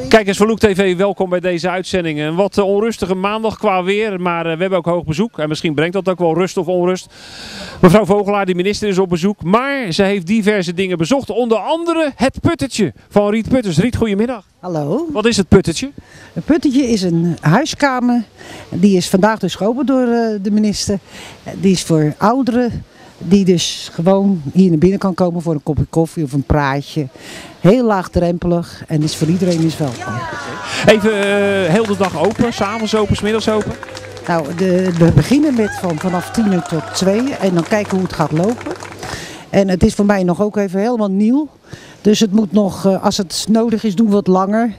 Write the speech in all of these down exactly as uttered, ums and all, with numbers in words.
Kijkers van Loek T V, welkom bij deze uitzending. Een wat uh, onrustige maandag qua weer, maar uh, we hebben ook hoog bezoek. En misschien brengt dat ook wel rust of onrust. Mevrouw Vogelaar, de minister, is op bezoek. Maar ze heeft diverse dingen bezocht. Onder andere het puttetje van Riet Putters. Riet, goedemiddag. Hallo. Wat is het puttetje? Het puttetje is een huiskamer. Die is vandaag dus geopend door uh, de minister. Die is voor ouderen. Die dus gewoon hier naar binnen kan komen voor een kopje koffie of een praatje. Heel laagdrempelig en is voor iedereen is welkom. Even uh, heel de dag open, 's avonds open, 's middags open? Nou, de, we beginnen met van, vanaf tien uur tot twee en dan kijken hoe het gaat lopen. En het is voor mij nog ook even helemaal nieuw. Dus het moet nog, uh, als het nodig is, doen we het langer.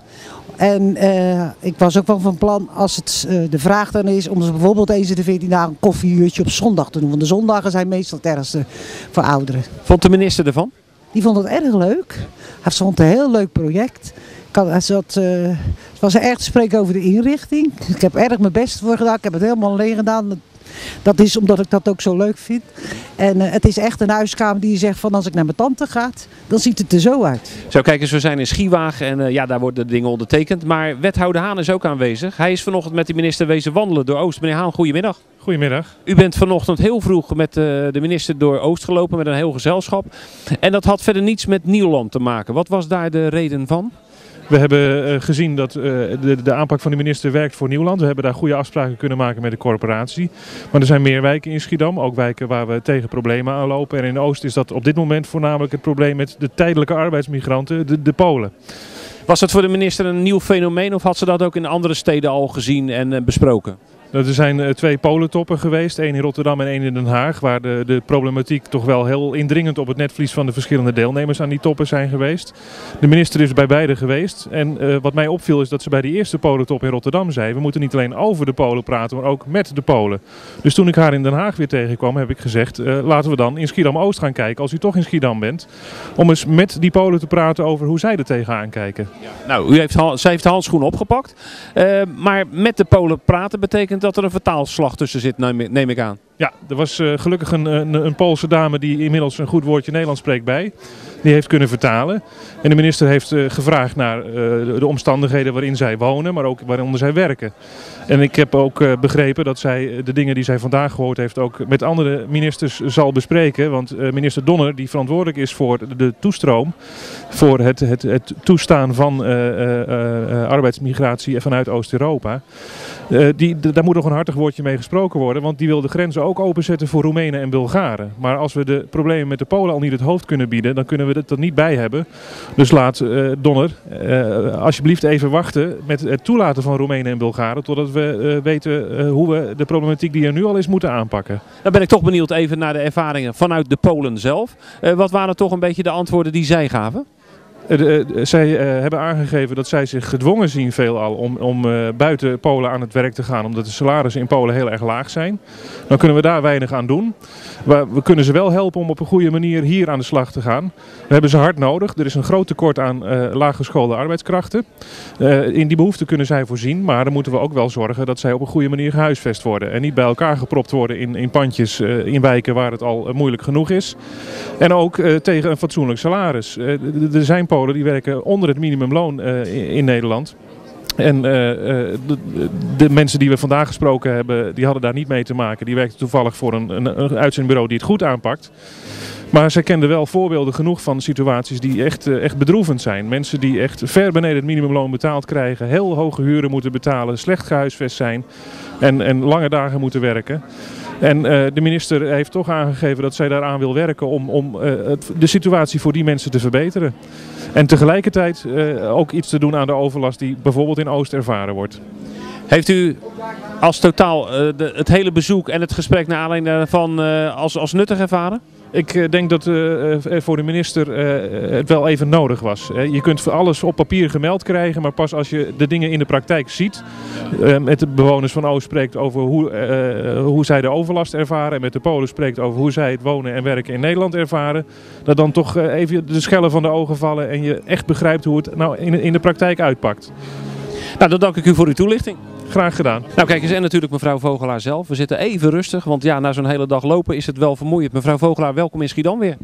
En uh, ik was ook wel van plan, als het uh, de vraag dan is, om ze bijvoorbeeld eens in de veertien dagen een koffieuurtje op zondag te doen. Want de zondagen zijn meestal het ergste voor ouderen. Vond de minister ervan? Die vond het erg leuk. Hij vond het een heel leuk project. Ik had, hij zat, uh, het was erg te spreken over de inrichting. Ik heb erg mijn best voor gedaan. Ik heb het helemaal alleen gedaan. Dat is omdat ik dat ook zo leuk vind. En uh, het is echt een huiskamer die je zegt van als ik naar mijn tante ga, dan ziet het er zo uit. Zo, kijk eens, we zijn in Schiwagen en uh, ja, daar worden de dingen ondertekend. Maar wethouder Haan is ook aanwezig. Hij is vanochtend met de minister wezen wandelen door Oost. Meneer Haan, goedemiddag. Goedemiddag. U bent vanochtend heel vroeg met uh, de minister door Oost gelopen met een heel gezelschap. En dat had verder niets met Nieuwland te maken. Wat was daar de reden van? We hebben uh, gezien dat uh, de, de aanpak van de minister werkt voor Nieuwland. We hebben daar goede afspraken kunnen maken met de corporatie. Maar er zijn meer wijken in Schiedam, ook wijken waar we tegen problemen aanlopen. En in Oost is dat op dit moment voornamelijk het probleem met de tijdelijke arbeidsmigranten, de, de Polen. Was dat voor de minister een nieuw fenomeen of had ze dat ook in andere steden al gezien en uh, besproken? Er zijn twee polentoppen geweest, één in Rotterdam en één in Den Haag, waar de, de problematiek toch wel heel indringend op het netvlies van de verschillende deelnemers aan die toppen zijn geweest. De minister is bij beide geweest en uh, wat mij opviel is dat ze bij die eerste polentop in Rotterdam zei, we moeten niet alleen over de Polen praten, maar ook met de Polen. Dus toen ik haar in Den Haag weer tegenkwam, heb ik gezegd, uh, laten we dan in Schiedam-Oost gaan kijken, als u toch in Schiedam bent, om eens met die Polen te praten over hoe zij er tegenaan kijken. Ja. Nou, u heeft, zij heeft de handschoen opgepakt, uh, maar met de Polen praten betekent dat er een vertaalslag tussen zit, neem ik aan. Ja, er was uh, gelukkig een, een, een Poolse dame die inmiddels een goed woordje Nederlands spreekt bij. Die heeft kunnen vertalen. En de minister heeft uh, gevraagd naar uh, de, de omstandigheden waarin zij wonen, maar ook waaronder zij werken. En ik heb ook uh, begrepen dat zij de dingen die zij vandaag gehoord heeft ook met andere ministers zal bespreken. Want uh, minister Donner, die verantwoordelijk is voor de, de toestroom, voor het, het, het toestaan van uh, uh, uh, arbeidsmigratie vanuit Oost-Europa. Uh, die, daar moet nog een hartig woordje mee gesproken worden, want die wil de grenzen ook openzetten voor Roemenen en Bulgaren. Maar als we de problemen met de Polen al niet het hoofd kunnen bieden, dan kunnen we het er niet bij hebben. Dus laat uh, Donner uh, alsjeblieft even wachten met het toelaten van Roemenen en Bulgaren, totdat we uh, weten uh, hoe we de problematiek die er nu al is moeten aanpakken. Dan ben ik toch benieuwd even naar de ervaringen vanuit de Polen zelf. Uh, wat waren toch een beetje de antwoorden die zij gaven? Uh, uh, zij uh, hebben aangegeven dat zij zich gedwongen zien veelal om, om uh, buiten Polen aan het werk te gaan, omdat de salarissen in Polen heel erg laag zijn. Dan kunnen we daar weinig aan doen. We, we kunnen ze wel helpen om op een goede manier hier aan de slag te gaan. We hebben ze hard nodig. Er is een groot tekort aan uh, laaggeschoolde arbeidskrachten. Uh, in die behoefte kunnen zij voorzien, maar dan moeten we ook wel zorgen dat zij op een goede manier gehuisvest worden. En niet bij elkaar gepropt worden in, in pandjes uh, in wijken waar het al uh, moeilijk genoeg is. En ook uh, tegen een fatsoenlijk salaris. Uh, er zijn Polen die werken onder het minimumloon uh, in, in Nederland. En uh, de, de mensen die we vandaag gesproken hebben, die hadden daar niet mee te maken. Die werkten toevallig voor een, een, een uitzendbureau die het goed aanpakt. Maar zij kenden wel voorbeelden genoeg van situaties die echt, echt bedroevend zijn. Mensen die echt ver beneden het minimumloon betaald krijgen, heel hoge huren moeten betalen, slecht gehuisvest zijn en, en lange dagen moeten werken. En uh, de minister heeft toch aangegeven dat zij daaraan wil werken om, om uh, het, de situatie voor die mensen te verbeteren. En tegelijkertijd uh, ook iets te doen aan de overlast die bijvoorbeeld in Oost ervaren wordt. Heeft u als totaal uh, de, het hele bezoek en het gesprek naar aanleiding daarvan uh, als, als nuttig ervaren? Ik denk dat uh, voor de minister uh, het wel even nodig was. Je kunt voor alles op papier gemeld krijgen, maar pas als je de dingen in de praktijk ziet, uh, met de bewoners van Oost spreekt over hoe, uh, hoe zij de overlast ervaren en met de Polen spreekt over hoe zij het wonen en werken in Nederland ervaren, dat dan toch uh, even de schellen van de ogen vallen en je echt begrijpt hoe het nou in, in de praktijk uitpakt. Nou, dan dank ik u voor uw toelichting. Graag gedaan. Nou kijk eens, en natuurlijk mevrouw Vogelaar zelf. We zitten even rustig, want ja, na zo'n hele dag lopen is het wel vermoeiend. Mevrouw Vogelaar, welkom in Schiedam weer.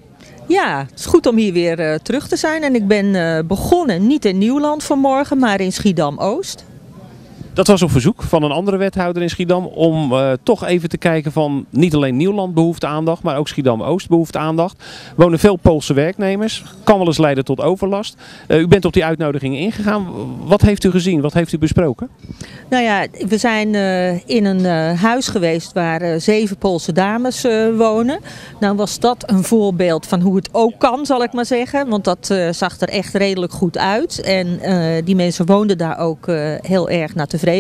Ja, het is goed om hier weer uh, terug te zijn. En ik ben uh, begonnen niet in Nieuwland vanmorgen, maar in Schiedam-Oost. Dat was op verzoek van een andere wethouder in Schiedam om uh, toch even te kijken van niet alleen Nieuwland behoeft aandacht, maar ook Schiedam-Oost behoeft aandacht. Er wonen veel Poolse werknemers, kan wel eens leiden tot overlast. Uh, u bent op die uitnodiging ingegaan. Wat heeft u gezien? Wat heeft u besproken? Nou ja, we zijn uh, in een uh, huis geweest waar uh, zeven Poolse dames uh, wonen. Nou was dat een voorbeeld van hoe het ook kan, zal ik maar zeggen. Want dat uh, zag er echt redelijk goed uit. En uh, die mensen woonden daar ook uh, heel erg naar tevredenheid.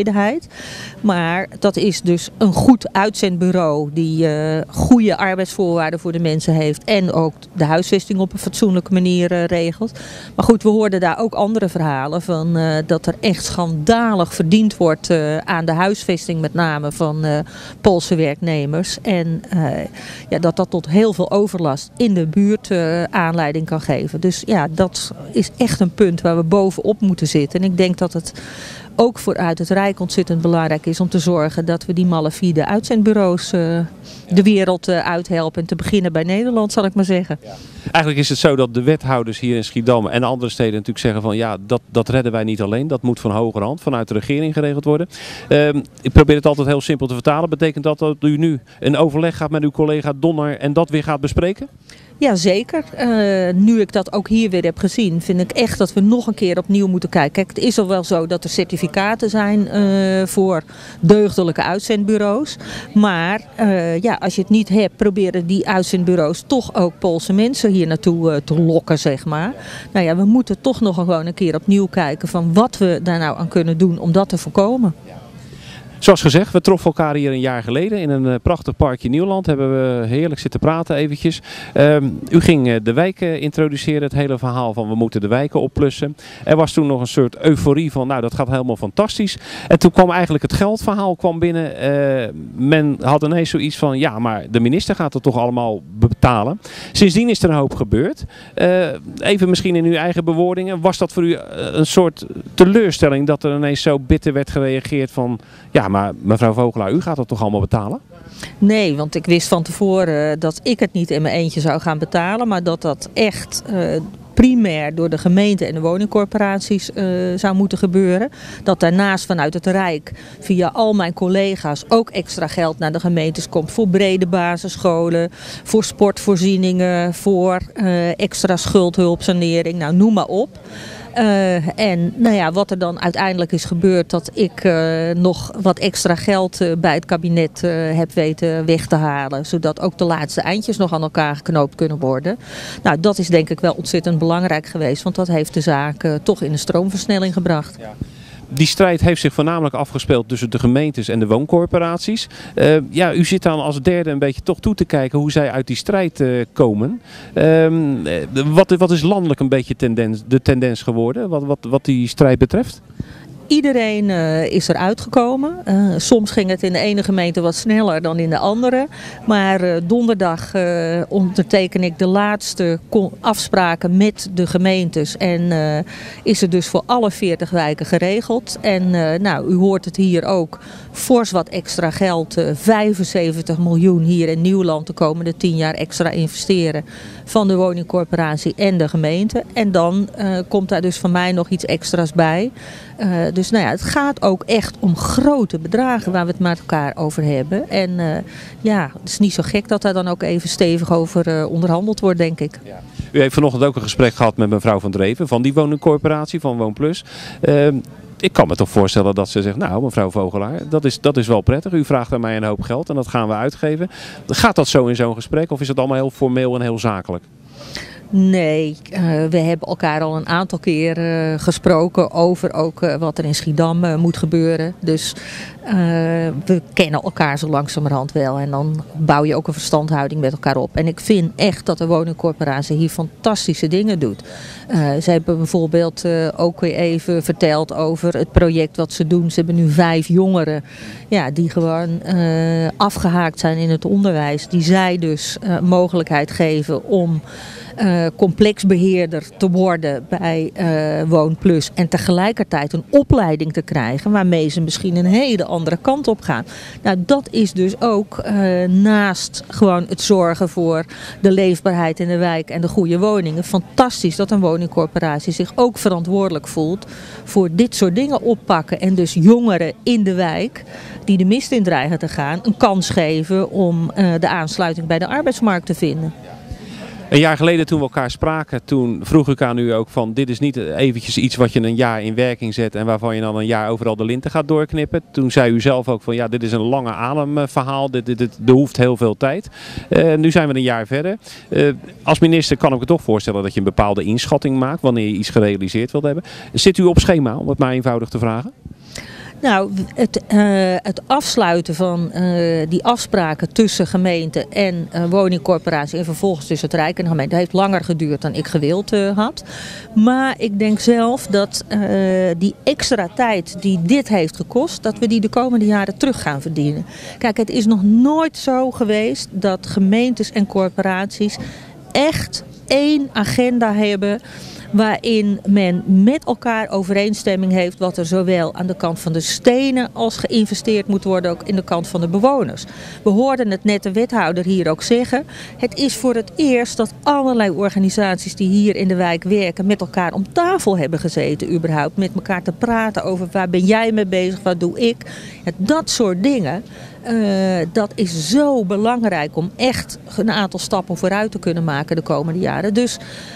Maar dat is dus een goed uitzendbureau die uh, goede arbeidsvoorwaarden voor de mensen heeft. En ook de huisvesting op een fatsoenlijke manier uh, regelt. Maar goed, we hoorden daar ook andere verhalen van uh, dat er echt schandalig verdiend wordt uh, aan de huisvesting, met name van uh, Poolse werknemers. En uh, ja, dat dat tot heel veel overlast in de buurt uh, aanleiding kan geven. Dus ja, dat is echt een punt waar we bovenop moeten zitten. En ik denk dat het ook vooruit het Rijk ontzettend belangrijk is om te zorgen dat we die malafide uitzendbureaus uh, de wereld uh, uithelpen. En te beginnen bij Nederland, zal ik maar zeggen. Ja. Eigenlijk is het zo dat de wethouders hier in Schiedam en andere steden natuurlijk zeggen van ja, dat, dat redden wij niet alleen. Dat moet van hogerhand, vanuit de regering geregeld worden. Uh, ik probeer het altijd heel simpel te vertalen. Betekent dat dat u nu een overleg gaat met uw collega Donner en dat weer gaat bespreken? Ja, zeker. Uh, nu ik dat ook hier weer heb gezien, vind ik echt dat we nog een keer opnieuw moeten kijken. Kijk, het is al wel zo dat er certificaten zijn uh, voor deugdelijke uitzendbureaus. Maar uh, ja, als je het niet hebt, proberen die uitzendbureaus toch ook Poolse mensen hier naartoe uh, te lokken, zeg maar. Nou ja, we moeten toch nog gewoon een keer opnieuw kijken van wat we daar nou aan kunnen doen om dat te voorkomen. Zoals gezegd, we troffen elkaar hier een jaar geleden in een uh, prachtig parkje Nieuwland. Hebben we heerlijk zitten praten eventjes. Um, u ging uh, de wijken introduceren, het hele verhaal van we moeten de wijken opplussen. Er was toen nog een soort euforie van nou dat gaat helemaal fantastisch. En toen kwam eigenlijk het geldverhaal kwam binnen. Uh, men had ineens zoiets van ja maar de minister gaat het toch allemaal betalen. Sindsdien is er een hoop gebeurd. Uh, even misschien in uw eigen bewoordingen. Was dat voor u een soort teleurstelling dat er ineens zo bitter werd gereageerd van ja maar mevrouw Vogelaar, u gaat het toch allemaal betalen? Nee, want ik wist van tevoren dat ik het niet in mijn eentje zou gaan betalen, maar dat dat echt uh, primair door de gemeente en de woningcorporaties uh, zou moeten gebeuren. Dat daarnaast vanuit het Rijk via al mijn collega's ook extra geld naar de gemeentes komt voor brede basisscholen, voor sportvoorzieningen, voor uh, extra schuldhulpsanering, nou noem maar op. Uh, en nou ja, wat er dan uiteindelijk is gebeurd, dat ik uh, nog wat extra geld uh, bij het kabinet uh, heb weten weg te halen. Zodat ook de laatste eindjes nog aan elkaar geknoopt kunnen worden. Nou, dat is denk ik wel ontzettend belangrijk geweest, want dat heeft de zaak uh, toch in een stroomversnelling gebracht. Ja. Die strijd heeft zich voornamelijk afgespeeld tussen de gemeentes en de wooncorporaties. Uh, ja, u zit dan als derde een beetje toch toe te kijken hoe zij uit die strijd uh, komen. Uh, wat, wat is landelijk een beetje tendens, de tendens geworden, wat, wat, wat die strijd betreft? Iedereen uh, is eruit gekomen. Uh, soms ging het in de ene gemeente wat sneller dan in de andere. Maar uh, donderdag uh, onderteken ik de laatste afspraken met de gemeentes. En uh, is het dus voor alle veertig wijken geregeld. En uh, nou, u hoort het hier ook. Fors wat extra geld. Uh, vijfenzeventig miljoen hier in Nieuwland de komende tien jaar extra investeren. Van de woningcorporatie en de gemeente. En dan uh, komt daar dus van mij nog iets extra's bij. Uh, dus nou ja, het gaat ook echt om grote bedragen waar we het met elkaar over hebben. En uh, ja, het is niet zo gek dat daar dan ook even stevig over uh, onderhandeld wordt, denk ik. Ja. U heeft vanochtend ook een gesprek gehad met mevrouw Van Dreven van die woningcorporatie, van Woonplus. Uh, ik kan me toch voorstellen dat ze zegt, nou mevrouw Vogelaar, dat is, dat is wel prettig. U vraagt aan mij een hoop geld en dat gaan we uitgeven. Gaat dat zo in zo'n gesprek of is het allemaal heel formeel en heel zakelijk? Nee, uh, we hebben elkaar al een aantal keer uh, gesproken over ook uh, wat er in Schiedam uh, moet gebeuren. Dus uh, we kennen elkaar zo langzamerhand wel en dan bouw je ook een verstandhouding met elkaar op. En ik vind echt dat de woningcorporatie hier fantastische dingen doet. Uh, ze hebben bijvoorbeeld uh, ook weer even verteld over het project wat ze doen. Ze hebben nu vijf jongeren ja, die gewoon uh, afgehaakt zijn in het onderwijs. Die zij dus uh, mogelijkheid geven om Uh, complexbeheerder te worden bij uh, Woonplus en tegelijkertijd een opleiding te krijgen waarmee ze misschien een hele andere andere kant op gaan. Nou, dat is dus ook uh, naast gewoon het zorgen voor de leefbaarheid in de wijk en de goede woningen. Fantastisch dat een woningcorporatie zich ook verantwoordelijk voelt voor dit soort dingen oppakken. En dus jongeren in de wijk die de mist in dreigen te gaan een kans geven om uh, de aansluiting bij de arbeidsmarkt te vinden. Een jaar geleden toen we elkaar spraken, toen vroeg ik aan u ook van dit is niet eventjes iets wat je een jaar in werking zet en waarvan je dan een jaar overal de linten gaat doorknippen. Toen zei u zelf ook van ja, dit is een lange ademverhaal, dit, dit, dit, er hoeft heel veel tijd. Uh, nu zijn we een jaar verder. Uh, als minister kan ik me toch voorstellen dat je een bepaalde inschatting maakt wanneer je iets gerealiseerd wilt hebben. Zit u op schema, om het maar eenvoudig te vragen? Nou, het, uh, het afsluiten van uh, die afspraken tussen gemeente en uh, woningcorporatie en vervolgens tussen het Rijk en de gemeente heeft langer geduurd dan ik gewild uh, had. Maar ik denk zelf dat uh, die extra tijd die dit heeft gekost, dat we die de komende jaren terug gaan verdienen. Kijk, het is nog nooit zo geweest dat gemeentes en corporaties echt één agenda hebben waarin men met elkaar overeenstemming heeft wat er zowel aan de kant van de stenen als geïnvesteerd moet worden ook in de kant van de bewoners. We hoorden het net de wethouder hier ook zeggen. Het is voor het eerst dat allerlei organisaties die hier in de wijk werken met elkaar om tafel hebben gezeten überhaupt. Met elkaar te praten over waar ben jij mee bezig, wat doe ik. Ja, dat soort dingen. Uh, dat is zo belangrijk om echt een aantal stappen vooruit te kunnen maken de komende jaren. Dus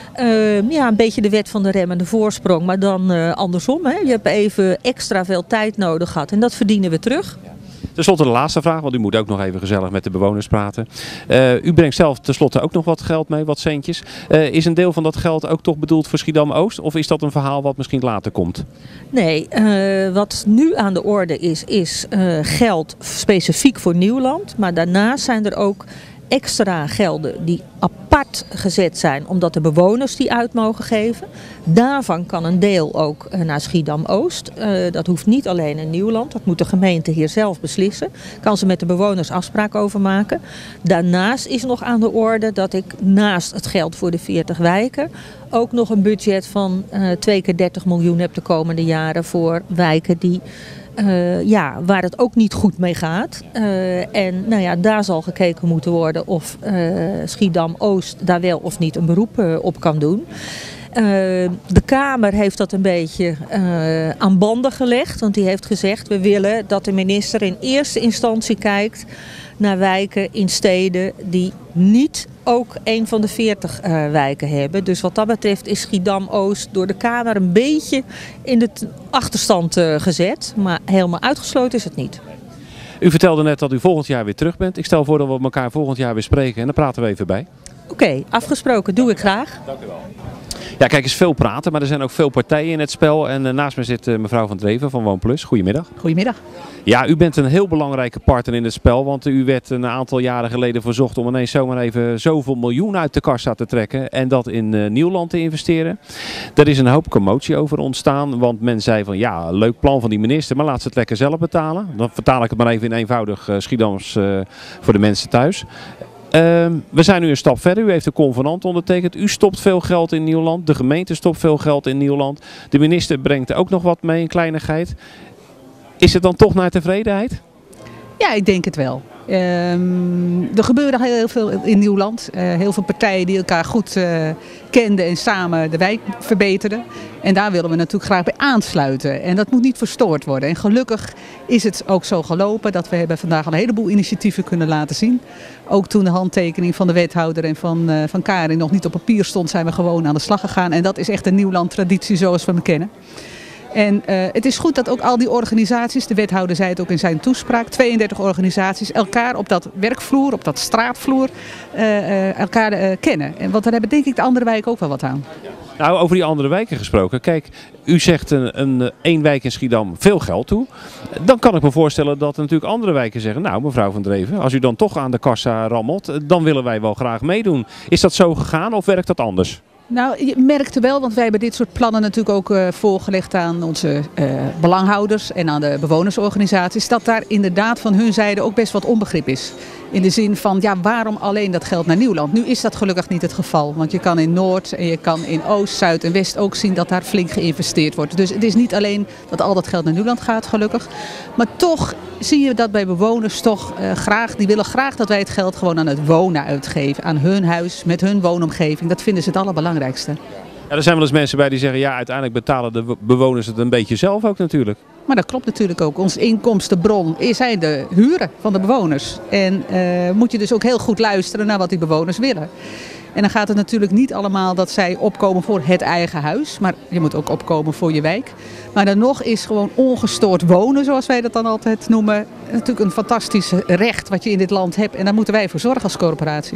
uh, ja, een beetje de wet van de remmende voorsprong, maar dan uh, andersom. Hè? Je hebt even extra veel tijd nodig gehad en dat verdienen we terug. Ten slotte de laatste vraag, want u moet ook nog even gezellig met de bewoners praten. Uh, u brengt zelf tenslotte ook nog wat geld mee, wat centjes. Uh, is een deel van dat geld ook toch bedoeld voor Schiedam-Oost? Of is dat een verhaal wat misschien later komt? Nee, uh, wat nu aan de orde is, is uh, geld specifiek voor Nieuwland. Maar daarnaast zijn er ook extra gelden die apart gezet zijn omdat de bewoners die uit mogen geven. Daarvan kan een deel ook naar Schiedam-Oost. Uh, dat hoeft niet alleen in Nieuwland. Dat moet de gemeente hier zelf beslissen. Kan ze met de bewoners afspraak over maken. Daarnaast is nog aan de orde dat ik naast het geld voor de veertig wijken ook nog een budget van uh, twee keer dertig miljoen heb de komende jaren voor wijken die Uh, ja, waar het ook niet goed mee gaat. Uh, en nou ja, daar zal gekeken moeten worden of uh, Schiedam-Oost daar wel of niet een beroep uh, op kan doen. Uh, de Kamer heeft dat een beetje uh, aan banden gelegd. Want die heeft gezegd, we willen dat de minister in eerste instantie kijkt naar wijken in steden die niet ook een van de veertig uh, wijken hebben. Dus wat dat betreft is Schiedam-Oost door de Kamer een beetje in de achterstand uh, gezet. Maar helemaal uitgesloten is het niet. U vertelde net dat u volgend jaar weer terug bent. Ik stel voor dat we elkaar volgend jaar weer spreken en dan praten we even bij. Oké, okay, afgesproken. Doe ik graag. Dank u wel. Ja, kijk eens, veel praten, maar er zijn ook veel partijen in het spel. En uh, naast me zit uh, mevrouw Van Dreven van Woonplus. Goedemiddag. Goedemiddag. Ja, u bent een heel belangrijke partner in het spel, want u werd een aantal jaren geleden verzocht om ineens zomaar even zoveel miljoen uit de kassa te trekken en dat in uh, Nieuwland te investeren. Er is een hoop commotie over ontstaan, want men zei van ja, leuk plan van die minister, maar laat ze het lekker zelf betalen. Dan vertaal ik het maar even in eenvoudig uh, Schiedams uh, voor de mensen thuis. Uh, we zijn nu een stap verder. U heeft een convenant ondertekend. U stopt veel geld in Nieuwland. De gemeente stopt veel geld in Nieuwland. De minister brengt ook nog wat mee, een kleinigheid. Is het dan toch naar tevredenheid? Ja, ik denk het wel. Um, er gebeurde heel, heel veel in Nieuwland. Uh, heel veel partijen die elkaar goed uh, kenden en samen de wijk verbeterden. En daar willen we natuurlijk graag bij aansluiten. En dat moet niet verstoord worden. En gelukkig is het ook zo gelopen dat we hebben vandaag al een heleboel initiatieven kunnen laten zien. Ook toen de handtekening van de wethouder en van, uh, van Karin nog niet op papier stond, zijn we gewoon aan de slag gegaan. En dat is echt een Nieuwland traditie zoals we hem kennen. En uh, het is goed dat ook al die organisaties, de wethouder zei het ook in zijn toespraak, tweeëndertig organisaties elkaar op dat werkvloer, op dat straatvloer, uh, uh, elkaar uh, kennen. En want daar hebben denk ik de andere wijken ook wel wat aan. Nou, over die andere wijken gesproken. Kijk, u zegt een, een, een wijk in Schiedam veel geld toe. Dan kan ik me voorstellen dat natuurlijk andere wijken zeggen, nou mevrouw Van Dreven, als u dan toch aan de kassa rammelt, dan willen wij wel graag meedoen. Is dat zo gegaan of werkt dat anders? Nou, je merkte wel, want wij hebben dit soort plannen natuurlijk ook uh, voorgelegd aan onze uh, belanghouders en aan de bewonersorganisaties, dat daar inderdaad van hun zijde ook best wat onbegrip is. In de zin van, ja, waarom alleen dat geld naar Nieuwland? Nu is dat gelukkig niet het geval, want je kan in Noord en je kan in Oost, Zuid en West ook zien dat daar flink geïnvesteerd wordt. Dus het is niet alleen dat al dat geld naar Nieuwland gaat, gelukkig. Maar toch zie je dat bij bewoners toch uh, graag, die willen graag dat wij het geld gewoon aan het wonen uitgeven. Aan hun huis, met hun woonomgeving. Dat vinden ze het allerbelangrijkste. Ja, er zijn wel eens mensen bij die zeggen, ja, uiteindelijk betalen de bewoners het een beetje zelf ook natuurlijk. Maar dat klopt natuurlijk ook. Onze inkomstenbron zijn de huren van de bewoners. En uh, moet je dus ook heel goed luisteren naar wat die bewoners willen. En dan gaat het natuurlijk niet allemaal dat zij opkomen voor het eigen huis. Maar je moet ook opkomen voor je wijk. Maar dan nog is gewoon ongestoord wonen, zoals wij dat dan altijd noemen, natuurlijk een fantastisch recht wat je in dit land hebt. En daar moeten wij voor zorgen als corporatie.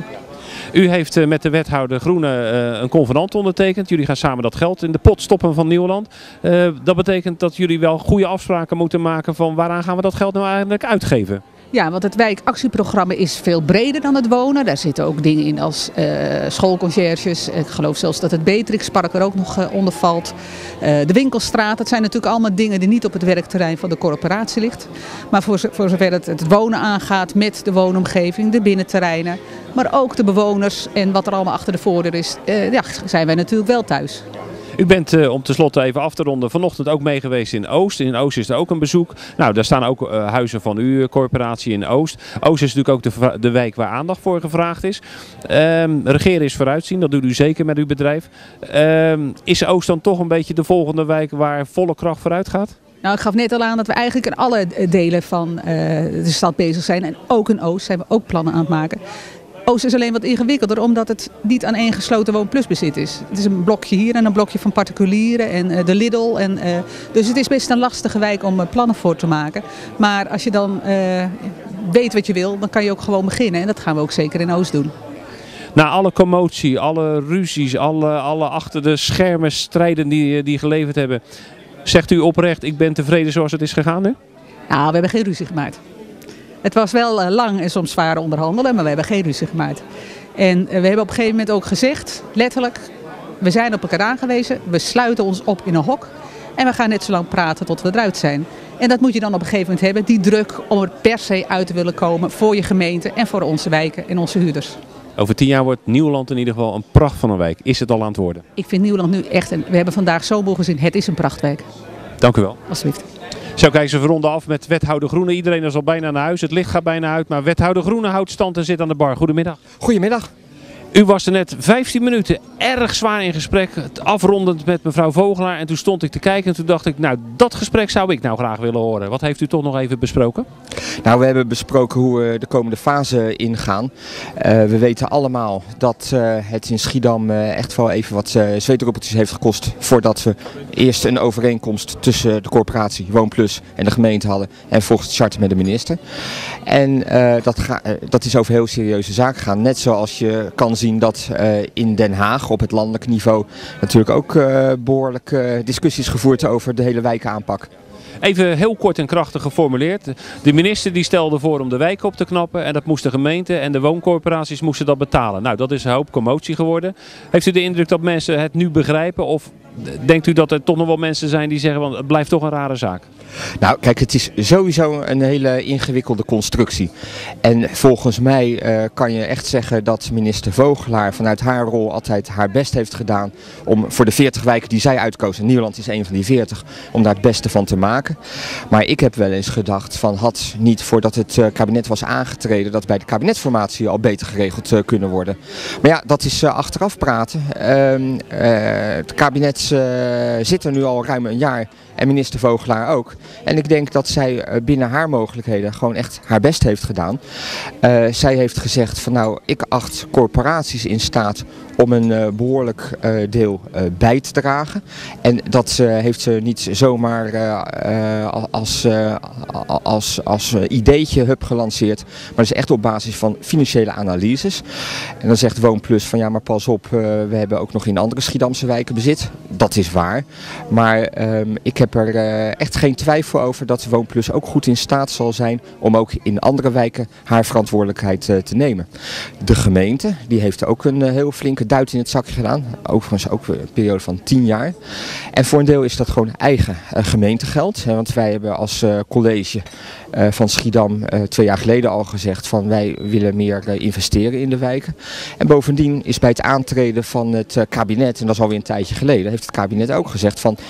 U heeft met de wethouder Groene een convenant ondertekend. Jullie gaan samen dat geld in de pot stoppen van Nieuwland. Uh, dat betekent dat jullie wel goede afspraken moeten maken van waaraan gaan we dat geld nou eigenlijk uitgeven? Ja, want het wijkactieprogramma is veel breder dan het wonen. Daar zitten ook dingen in als uh, schoolconcierges. Ik geloof zelfs dat het Beatrixpark er ook nog uh, onder valt. Uh, de winkelstraat, dat zijn natuurlijk allemaal dingen die niet op het werkterrein van de corporatie ligt. Maar voor, voor zover het, het wonen aangaat met de woonomgeving, de binnenterreinen. Maar ook de bewoners en wat er allemaal achter de voordeur is, uh, ja, zijn wij natuurlijk wel thuis. U bent, uh, om tenslotte even af te ronden, vanochtend ook mee geweest in Oost. In Oost is er ook een bezoek. Nou, daar staan ook uh, huizen van uw corporatie in Oost. Oost is natuurlijk ook de, de wijk waar aandacht voor gevraagd is. Um, regeren is vooruitzien, dat doet u zeker met uw bedrijf. Um, is Oost dan toch een beetje de volgende wijk waar volle kracht vooruit gaat? Nou, ik gaf net al aan dat we eigenlijk in alle delen van uh, de stad bezig zijn. En ook in Oost zijn we ook plannen aan het maken. Oost is alleen wat ingewikkelder omdat het niet aan één gesloten woonplusbezit is. Het is een blokje hier en een blokje van particulieren en uh, de Lidl. En, uh, dus het is best een lastige wijk om uh, plannen voor te maken. Maar als je dan uh, weet wat je wil, dan kan je ook gewoon beginnen. En dat gaan we ook zeker in Oost doen. Na alle commotie, alle ruzies, alle, alle achter de schermen strijden die, die geleverd hebben. Zegt u oprecht, ik ben tevreden zoals het is gegaan nu? Nou, we hebben geen ruzie gemaakt. Het was wel uh, lang en soms zwaar onderhandelen, maar we hebben geen ruzie gemaakt. En uh, we hebben op een gegeven moment ook gezegd, letterlijk, we zijn op elkaar aangewezen, we sluiten ons op in een hok en we gaan net zo lang praten tot we eruit zijn. En dat moet je dan op een gegeven moment hebben, die druk om er per se uit te willen komen voor je gemeente en voor onze wijken en onze huurders. Over tien jaar wordt Nieuwland in ieder geval een pracht van een wijk. Is het al aan het worden? Ik vind Nieuwland nu echt, en we hebben vandaag zo mogen zien, het is een prachtwijk. Dank u wel. Alsjeblieft. Zo, kijk, ze ronden af met wethouder Groene. Iedereen is al bijna naar huis. Het licht gaat bijna uit. Maar wethouder Groene houdt stand en zit aan de bar. Goedemiddag. Goedemiddag. U was er net vijftien minuten erg zwaar in gesprek. Afrondend met mevrouw Vogelaar. En toen stond ik te kijken en toen dacht ik, nou, dat gesprek zou ik nou graag willen horen. Wat heeft u toch nog even besproken? Nou, we hebben besproken hoe we de komende fase ingaan. Uh, we weten allemaal dat uh, het in Schiedam uh, echt wel even wat uh, zweetdruppeltjes heeft gekost voordat we eerst een overeenkomst tussen de corporatie Woonplus en de gemeente hadden en volgens het charter met de minister. En uh, dat, ga, uh, dat is over heel serieuze zaken gegaan. Net zoals je kan zien dat uh, in Den Haag op het landelijk niveau natuurlijk ook uh, behoorlijk uh, discussies gevoerd over de hele wijkaanpak. Even heel kort en krachtig geformuleerd. De minister die stelde voor om de wijk op te knappen en dat moest de gemeente en de wooncorporaties moesten dat betalen. Nou, dat is een hoop commotie geworden. Heeft u de indruk dat mensen het nu begrijpen of denkt u dat er toch nog wel mensen zijn die zeggen, want het blijft toch een rare zaak? Nou, kijk, het is sowieso een hele ingewikkelde constructie. En volgens mij uh, kan je echt zeggen dat minister Vogelaar vanuit haar rol altijd haar best heeft gedaan om voor de veertig wijken die zij uitkoos, en Nieuwland is een van die veertig, om daar het beste van te maken. Maar ik heb wel eens gedacht van had niet voordat het uh, kabinet was aangetreden dat bij de kabinetsformatie al beter geregeld uh, kunnen worden. Maar ja, dat is uh, achteraf praten. Uh, uh, het kabinet uh, zit er nu al ruim een jaar en minister Vogelaar ook. En ik denk dat zij uh, binnen haar mogelijkheden gewoon echt haar best heeft gedaan. Uh, zij heeft gezegd van nou, ik acht corporaties in staat om een uh, behoorlijk uh, deel uh, bij te dragen. En dat uh, heeft ze niet zomaar uh, uh, als, uh, als, als uh, ideetje hup gelanceerd. Maar dat is echt op basis van financiële analyses. En dan zegt Woonplus van ja, maar pas op, uh, we hebben ook nog in andere Schiedamse wijken bezit. Dat is waar. Maar um, ik heb er uh, echt geen twijfel over dat Woonplus ook goed in staat zal zijn om ook in andere wijken haar verantwoordelijkheid uh, te nemen. De gemeente, die heeft ook een uh, heel flinke duit in het zakje gedaan. Overigens ook een periode van tien jaar. En voor een deel is dat gewoon eigen uh, gemeentegeld. Hè, want wij hebben als uh, college uh, van Schiedam uh, twee jaar geleden al gezegd van wij willen meer uh, investeren in de wijken. En bovendien is bij het aantreden van het uh, kabinet, en dat is alweer een tijdje geleden, heeft het kabinet ook gezegd van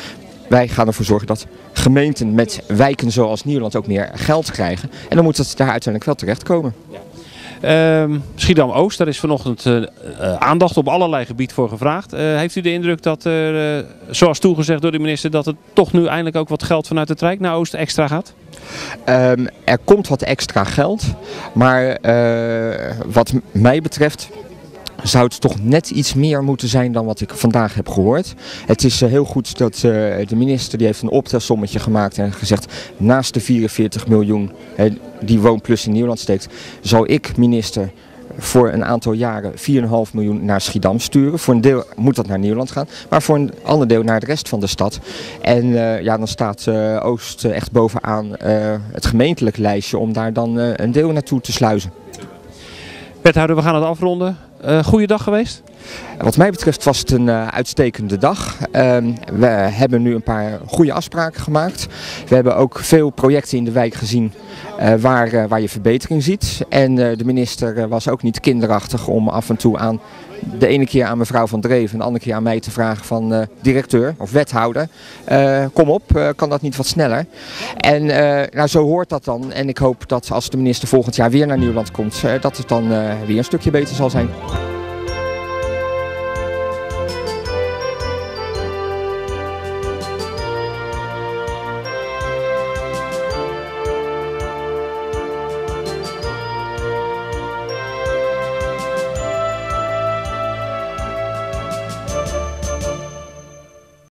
wij gaan ervoor zorgen dat gemeenten met wijken zoals Nieuwland ook meer geld krijgen. En dan moet het daar uiteindelijk wel terechtkomen. Uh, Schiedam-Oost, daar is vanochtend uh, uh, aandacht op allerlei gebieden voor gevraagd. Uh, heeft u de indruk dat er, uh, zoals toegezegd door de minister, dat er toch nu eindelijk ook wat geld vanuit het Rijk naar Oost extra gaat? Um, er komt wat extra geld, maar uh, wat mij betreft zou het toch net iets meer moeten zijn dan wat ik vandaag heb gehoord. Het is uh, heel goed dat uh, de minister die heeft een optelsommetje gemaakt en gezegd, naast de vierenveertig miljoen uh, die Woonplus in Nieuwland steekt, zal ik, minister, voor een aantal jaren vier komma vijf miljoen naar Schiedam sturen. Voor een deel moet dat naar Nieuwland gaan, maar voor een ander deel naar de rest van de stad. En uh, ja, dan staat uh, Oost echt bovenaan uh, het gemeentelijk lijstje om daar dan uh, een deel naartoe te sluizen. Wethouder, we gaan het afronden. Uh, goeie dag geweest? Wat mij betreft was het een uh, uitstekende dag. Uh, we hebben nu een paar goede afspraken gemaakt. We hebben ook veel projecten in de wijk gezien uh, waar, uh, waar je verbetering ziet. En uh, de minister uh, was ook niet kinderachtig om af en toe aan de ene keer aan mevrouw Van Dreven en de andere keer aan mij te vragen van uh, directeur of wethouder. Uh, kom op, uh, kan dat niet wat sneller? En uh, nou, zo hoort dat dan. En ik hoop dat als de minister volgend jaar weer naar Nieuwland komt, uh, dat het dan uh, weer een stukje beter zal zijn.